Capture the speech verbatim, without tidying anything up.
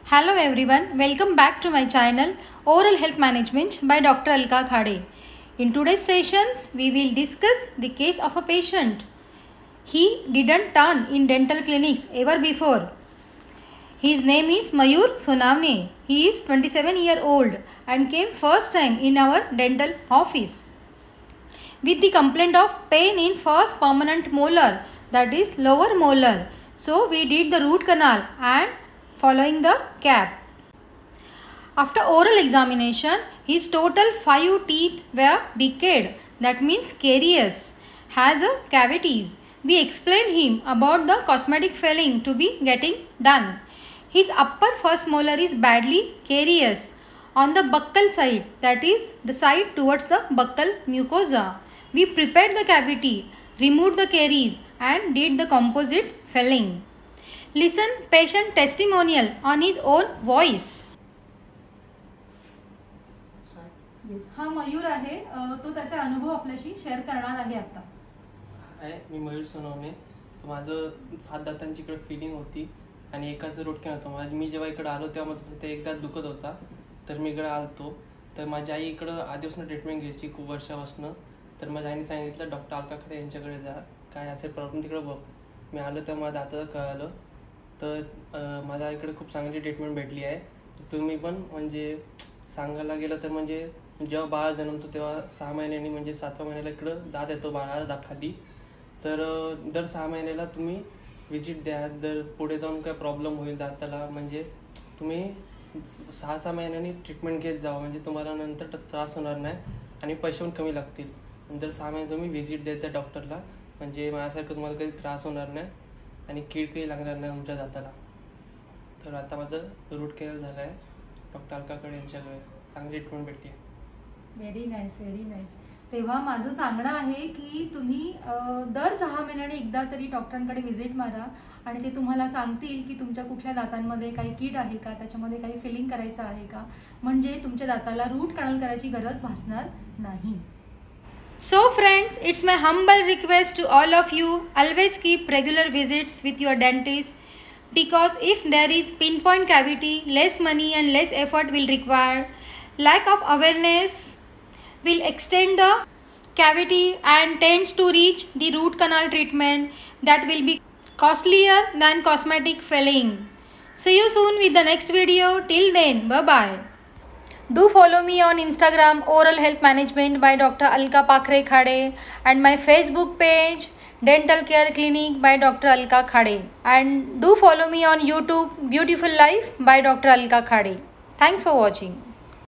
Hello everyone, welcome back to my channel Oral Health Management by Doctor Alka Khade. In today's sessions, we will discuss the case of a patient. He didn't turn in dental clinics ever before. His name is Mayur Sonavne. He is twenty-seven year old and came first time in our dental office with the complaint of pain in first permanent molar, that is lower molar. So we did the root canal and following the cap. After oral examination, his total five teeth were decayed, that means caries, has a cavities. We explained him about the cosmetic filling to be getting done. His upper first molar is badly carious on the buccal side, that is the side towards the buccal mucosa. We prepared the cavity, removed the caries and did the composite filling. Listen patient testimonial on his own voice. Yes, हा मयूर आहे, तो त्याचा अनुभव आपल्याशी share करणार आहे आता. आहे मी मयूर सोनवणे. तर माझं सात दातांची इकडे फिलिंग होती आणि एकाचं रूट कॅनल होतं. माझी मी जेव्हा इकडे आलो तेव्हा फक्त एकदा दुखत होता, तर मी इकडे आलतो. तर माझी आई इकडं आधीपासून ट्रीटमेंट घ्यायची खूप वर्षापासून. तर माझ्या आईने सांगितलं डॉक्टर अलका खाडे यांच्याकडे जा, काय असेल प्रॉब्लेम तिकडे बघ. मी आलो तेव्हा माझ्या दाताचं कळालं. तर माझ्या इकडे खूप चांगली ट्रीटमेंट भेटली आहे. तुम्ही पण म्हणजे सांगायला गेलं तर म्हणजे जेव्हा बाळ जन्मतो तेव्हा सहा महिन्यांनी म्हणजे सातव्या महिन्याला इकडं दात येतो बाळाला दाखाली. तर दर सहा महिन्याला तुम्ही विजिट द्या. जर पुढे जाऊन काय प्रॉब्लेम होईल दाताला म्हणजे तुम्ही सहा सहा महिन्यांनी ट्रीटमेंट घेत जावं, म्हणजे तुम्हाला नंतर त्रास होणार नाही आणि पैसे पण कमी लागतील. नंतर सहा महिने तुम्ही व्हिजिट द्यायचं डॉक्टरला, म्हणजे माझ्यासारखं तुम्हाला काही त्रास होणार नाही आणि कीड काही लागणार नाही तुमच्या दाताला. तर आता माझं रूट कॅनल झालं आहे. डॉक्टर अलका खाडे यांच्याकडे चांगली ट्रीटमेंट भेटली. Very nice, very nice. तेव्हा माझं सांगणं आहे की तुम्ही दर सहा महिन्याने एकदा तरी डॉक्टरांकडे व्हिजिट मारा आणि ते तुम्हाला सांगतील की तुमच्या कुठल्या दातांमध्ये काही कीड आहे का, त्याच्यामध्ये काही फिलिंग करायचं आहे का, म्हणजे तुमच्या दाताला रूट कॅनल करायची गरज भासणार नाही. So friends, it's my humble request to all of you, always keep regular visits with your dentist, because if there is pinpoint cavity, less money and less effort will require. Lack of awareness will extend the cavity and tends to reach the root canal treatment that will be costlier than cosmetic filling. See you soon with the next video. Till then, bye bye. Do follow me on Instagram Oral Health Management by Doctor Alka Pakre Khade and my Facebook page Dental Care Clinic by Doctor Alka Khade, and do follow me on YouTube Beautiful Life by Doctor Alka Khade. Thanks for watching.